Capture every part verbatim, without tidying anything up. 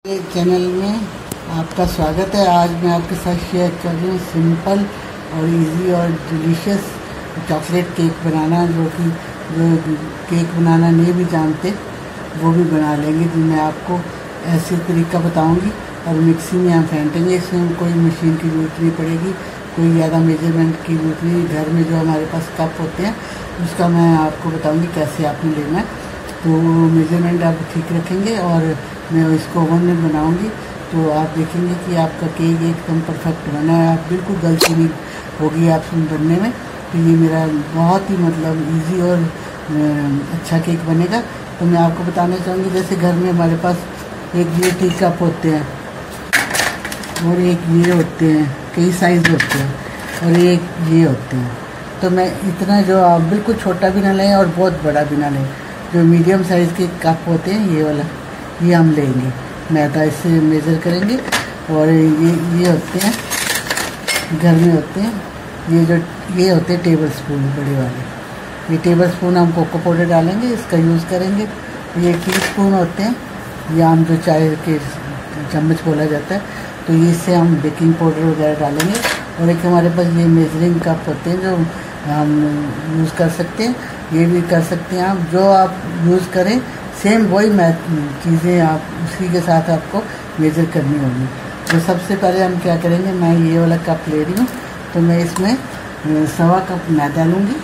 Channel में आपका स्वागत है। आज मैं आपके साथ शेयर कर रही हूँ सिंपल और इजी और डिलीशियस चॉकलेट केक बनाना, जो कि जो केक बनाना नहीं भी जानते वो भी बना लेंगे। तो मैं आपको ऐसे तरीका बताऊंगी और मिक्सी में हम फेंटेंगे। इसमें कोई मशीन की ज़रूरत नहीं पड़ेगी, कोई ज़्यादा मेजरमेंट की ज़रूरत नहीं। घर में जो हमारे पास कप होते हैं उसका मैं आपको बताऊँगी कैसे आपने लेना है। तो मेजरमेंट आप ठीक रखेंगे और मैं इसको ओवन में बनाऊंगी तो आप देखेंगे कि आपका केक एकदम परफेक्ट बना है। आप बिल्कुल गलती नहीं होगी आपसे बनने में। तो ये मेरा बहुत ही मतलब इजी और अच्छा केक बनेगा। तो मैं आपको बताना चाहूँगी, जैसे घर में हमारे पास एक ये टी कप होते हैं और एक ये होते हैं, कई साइज़ होते हैं और एक ये होते हैं। तो मैं इतना जो आप बिल्कुल छोटा भी ना लें और बहुत बड़ा भी ना लें, जो मीडियम साइज़ के कप होते हैं ये वाला ये हम लेंगे। मैदा इससे मेज़र करेंगे। और ये ये होते हैं घर में होते हैं, ये जो ये होते हैं टेबल स्पून बड़े वाले। ये टेबल स्पून हम कोको पाउडर डालेंगे, इसका यूज़ करेंगे। ये टी स्पून होते हैं, ये हम जो चाय के चम्मच बोला जाता है, तो ये इससे हम बेकिंग पाउडर वगैरह डालेंगे। और एक हमारे पास ये मेजरिंग कप होते हैं जो हम यूज़ कर सकते हैं, ये भी कर सकते हैं आप। जो आप यूज़ करें सेम वही चीज़ें आप उसी के साथ आपको मेजर करनी होगी। तो सबसे पहले हम क्या करेंगे, मैं ये वाला कप ले रही हूँ तो मैं इसमें सवा कप मैदा लूँगी।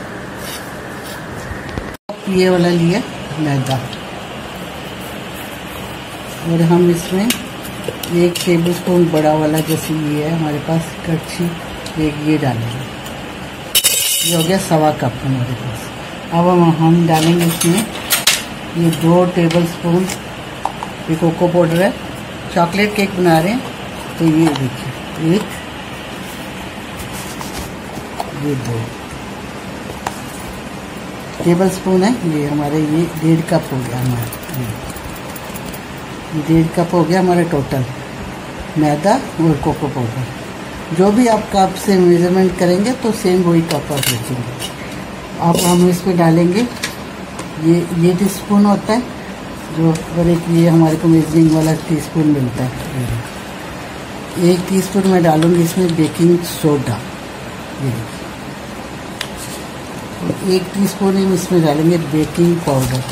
ये वाला लिया मैदा और हम इसमें एक टेबल स्पून बड़ा वाला, जैसे ये है हमारे पास कड़छी, एक ये डालेंगे। ये हो गया सवा कप हमारे पास। अब हम हम डालेंगे इसमें ये दो टेबल स्पून ये कोको पाउडर है। चॉकलेट केक बना रहे हैं तो ये देखिए, एक ये दो टेबल स्पून है। ये हमारे ये डेढ़ कप हो गया हमारा, ये डेढ़ कप हो गया हमारा टोटल मैदा और कोको पाउडर। जो भी आप कप से मेजरमेंट करेंगे तो सेम वही कप आप रखेंगे। अब हम इसमें डालेंगे ये ये टीस्पून होता है जो, और एक ये हमारे को मेजरिंग वाला टीस्पून मिलता है। एक टीस्पून मैं डालूंगी इसमें बेकिंग सोडा, ये और एक टीस्पून हम इसमें डालेंगे बेकिंग पाउडर।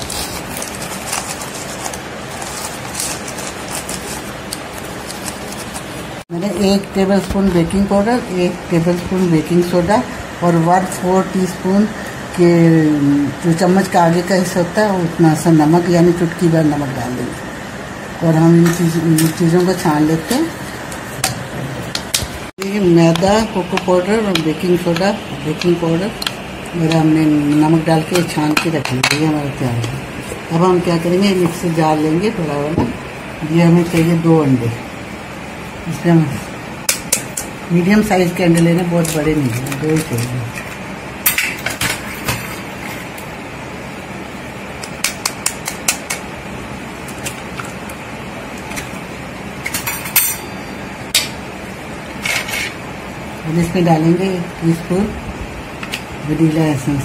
मैंने एक टेबलस्पून बेकिंग पाउडर, एक टेबलस्पून बेकिंग सोडा और वन फोर टीस्पून के जो चम्मच का आगे का हिस्सा होता है उतना सा नमक, यानी चुटकी भर नमक डाल देंगे। और हम इन चीज इन चीज़ों को छान लेते हैं। ये मैदा, कोको पाउडर और बेकिंग सोडा, बेकिंग पाउडर और हमने नमक डाल के छान के रख लिया, ये हमारा तैयार है। अब हम क्या करेंगे, मिक्सी जार लेंगे बड़ा वाला। ये हमें चाहिए दो अंडे। इसमें हम मीडियम साइज़ के अंडे लेने, बहुत बड़े नहीं हैं, दो ही चाहिए। और इसमें डालेंगे एक टी स्पून वनीला एसेंस।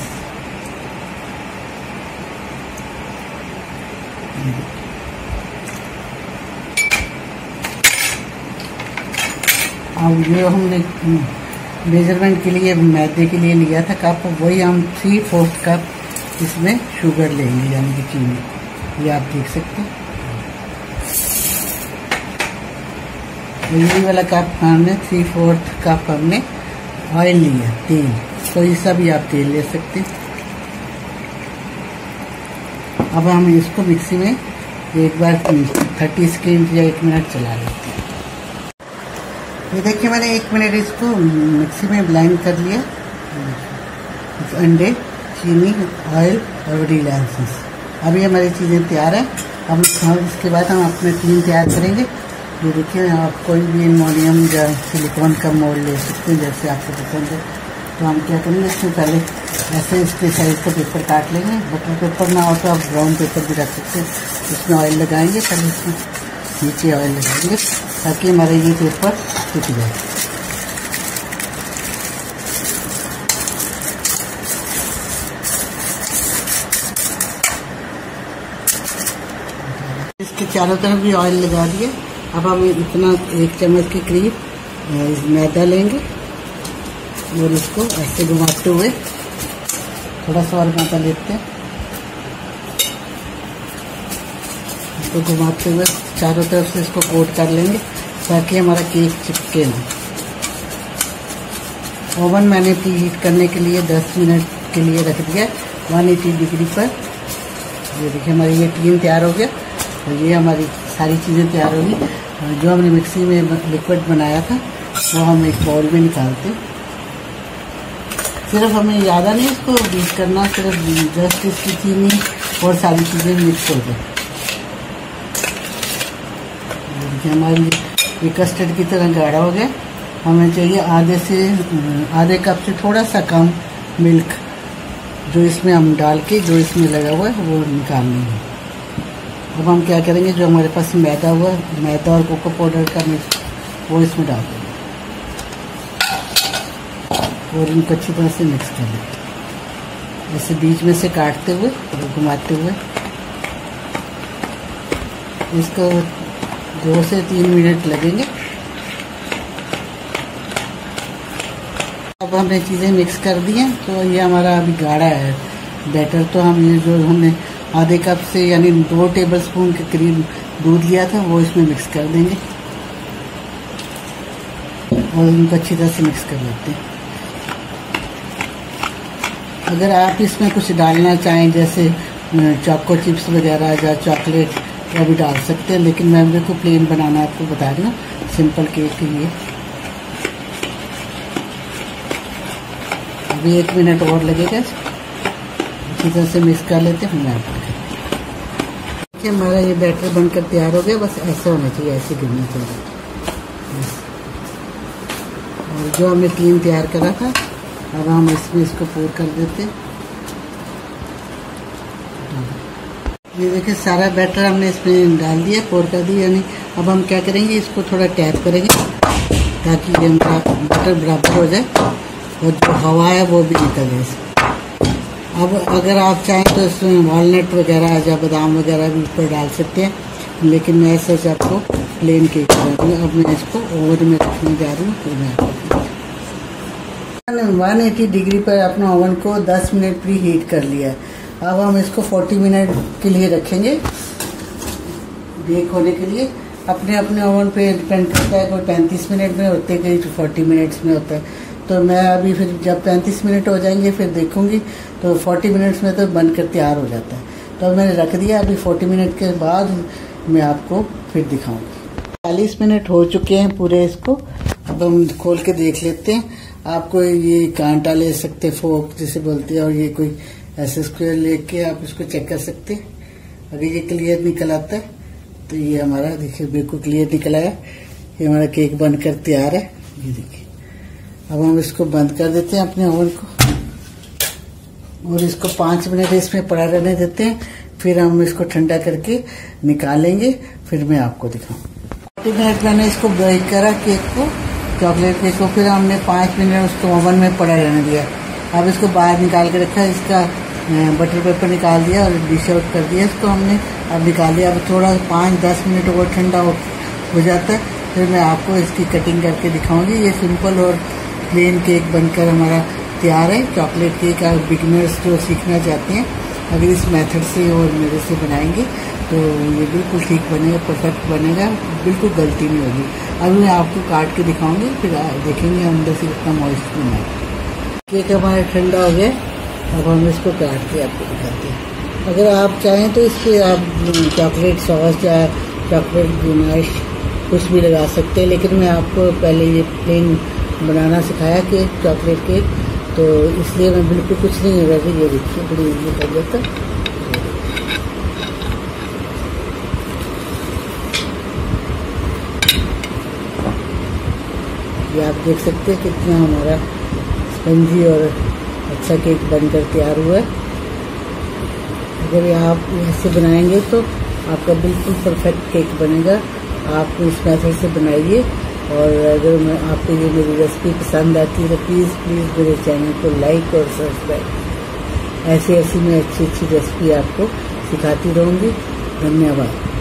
अब जो हमने मेजरमेंट के लिए मैदे के लिए लिया था कप, वही हम थ्री फोर्थ कप इसमें शुगर लेंगे, यानी कि चीनी। ये आप देख सकते हैं। यही वाला कप हमने थ्री फोर्थ कप हमने ऑयल लिया, तेल। तो इसका भी आप तेल ले सकते हैं। अब हम इसको मिक्सी में एक बार थर्टी सेकेंड या एक मिनट चला लेते हैं। ये देखिए मैंने एक मिनट इसको मिक्सी में ब्लेंड कर लिया। अंडे, चीनी, ऑयल और वनीला एसेंस। अभी हमारी चीज़ें तैयार है। अब इसके बाद हम अपने टीम तैयार करेंगे। ये देखिए, आप कोई भी एल्युमिनियम या सिलिकॉन का मोल्ड ले सकते हैं, जैसे आपको पसंद है। तो हम क्या करेंगे, इसमें पहले ऐसे इसके साइज़ का पेपर काट लेंगे। बटर पेपर ना हो तो आप ब्राउन पेपर भी रख सकते हैं। इसमें ऑयल लगाएंगे, पहले इसमें नीचे ऑयल लगाएंगे ताकि हमारा ये पेपर सूख जाए। इसके चारों तरफ भी ऑयल लगा दिए। अब हम इतना एक चम्मच के करीब मैदा लेंगे और इसको ऐसे घुमाते हुए थोड़ा सा और मैदा लेते हैं, इसको घुमाते हुए चारों तरफ से इसको कोट कर लेंगे ताकि हमारा केक चिपके ना। ओवन मैंने प्री हीट करने के लिए दस मिनट के लिए रख दिया एक सौ अस्सी डिग्री पर। ये देखिए हमारी ये टीन तैयार हो गया और ये हमारी सारी चीज़ें तैयार होगी। जो हमने मिक्सी में लिक्विड बनाया था वो हम एक बाउल में निकालते हैं। सिर्फ हमें ज़्यादा नहीं इसको बीट करना, सिर्फ जस्ट इसकी चीनी और सारी चीज़ें मिक्स हो जाए। देखिए हमारी ये कस्टर्ड की तरह गाढ़ा हो गया। हमें चाहिए आधे से आधे कप से थोड़ा सा कम मिल्क, जो इसमें हम डाल के जो इसमें लगा हुआ है वो निकालनी है। अब हम क्या करेंगे, जो हमारे पास मैदा हुआ मैदा और कोको पाउडर का मिक्स वो इसमें डाल देंगे और इनको अच्छी तरह से मिक्स कर देंगे, ऐसे बीच में से काटते हुए और घुमाते हुए। इसको दो से तीन मिनट लगेंगे। अब हमने चीज़ें मिक्स कर दी हैं तो ये हमारा अभी गाढ़ा है बैटर। तो हम ये जो हमने आधे कप से यानी दो टेबलस्पून के करीब दूध लिया था वो इसमें मिक्स कर देंगे और इनको अच्छी तरह से मिक्स कर लेते हैं। अगर आप इसमें कुछ डालना चाहें जैसे चोको चिप्स वगैरह या चॉकलेट वो भी डाल सकते हैं, लेकिन मैं मेरे को प्लेन बनाना आपको बता रही हूँ सिंपल केक के लिए। अभी एक मिनट और लगेगा, अच्छी तरह से मिक्स कर लेते हैं। मैं देखिए हमारा ये बैटर बनकर तैयार हो गया। बस ऐसा होना चाहिए, ऐसे गिरना चाहिए। और जो हमने टीन तैयार करा था अब हम इसमें इसको पोर कर देते हैं। ये देखिए सारा बैटर हमने इसमें डाल दिया, पोर कर दिया। यानी अब हम क्या करेंगे, इसको थोड़ा टैप करेंगे ताकि ये हमारा बैटर बराबर हो जाए और जो हवा है वो भी निकल जाए इसमें। अब अगर आप चाहें तो इसमें वॉलनट वगैरह या बादाम वगैरह भी ऊपर डाल सकते हैं, लेकिन मैं ऐसे आपको प्लेन केक बना रही हूँ। अब मैं इसको ओवन में रखने जा रही हूँ। तो मैं आपको मैंने एक सौ अस्सी डिग्री पर अपना ओवन को दस मिनट प्री हीट कर लिया है। अब हम इसको चालीस मिनट के लिए रखेंगे बेक होने के लिए। अपने अपने ओवन पे डिपेंड करता है, कोई पैंतीस मिनट में होते हैं, कोई चालीस मिनट्स में होता है। तो मैं अभी फिर जब पैंतीस मिनट हो जाएंगे फिर देखूंगी तो चालीस मिनट्स में तो बनकर तैयार हो जाता है। तो अब मैंने रख दिया। अभी चालीस मिनट के बाद मैं आपको फिर दिखाऊंगी। चालीस मिनट हो चुके हैं पूरे इसको। अब हम खोल के देख लेते हैं। आपको ये कांटा ले सकते, फोक जिसे बोलते हैं, और ये कोई ऐसे स्क्वायर लेके आप इसको चेक कर सकते हैं। अगर ये क्लियर निकल आता है तो ये हमारा देखिए बिल्कुल क्लियर निकल आया। ये हमारा केक बनकर तैयार है। ये देखिए अब हम इसको बंद कर देते हैं अपने ओवन को और इसको पाँच मिनट इसमें पड़ा रहने देते हैं। फिर हम इसको ठंडा करके निकालेंगे, फिर मैं आपको दिखाऊँ। चालीस मिनट मैंने इसको बेक करा केक को, चॉकलेट केक को। फिर हमने पाँच मिनट उसको ओवन में पड़ा रहने दिया। अब इसको बाहर निकाल के रखा, इसका बटर पेपर निकाल दिया और डिश आउट कर दिया इसको हमने। अब निकाल दिया। अब थोड़ा पाँच दस मिनट और ठंडा हो, हो जाता है, फिर मैं आपको इसकी कटिंग करके दिखाऊंगी। ये सिंपल और प्लेन केक बनकर हमारा तैयार है। चॉकलेट केक आप बिगिनर्स जो सीखना चाहते हैं अगर इस मेथड से और मेरे से बनाएंगे तो ये बिल्कुल ठीक बनेगा, परफेक्ट बनेगा, बिल्कुल गलती नहीं होगी। अभी मैं आपको काट के दिखाऊंगी, फिर देखेंगे अंदर से कितना मॉइस्ट बना है। केक हमारा ठंडा हो गया। अब हम इसको काट के आपको दिखाते हैं। अगर आप चाहें तो इस पर आप चॉकलेट सॉस या चॉकलेट गुनाश कुछ भी लगा सकते हैं, लेकिन मैं आपको पहले ये प्लेन बनाना सिखाया केक, चॉकलेट केक, तो इसलिए मैं बिल्कुल कुछ नहीं लगा रही। ये देखिए बड़ी इजी कर देता। ये आप देख सकते हैं कितना हमारा स्पंजी और अच्छा केक बनकर तैयार हुआ है। अगर आप ऐसे बनाएंगे तो आपका बिल्कुल परफेक्ट केक बनेगा। आप इस मेथड से बनाइए। और अगर मैं आपको ये मेरी रेसिपी पसंद आती है तो प्लीज़ प्लीज़ मेरे चैनल को लाइक और सब्सक्राइब। ऐसी ऐसी मैं अच्छी अच्छी रेसिपी आपको सिखाती रहूँगी। धन्यवाद।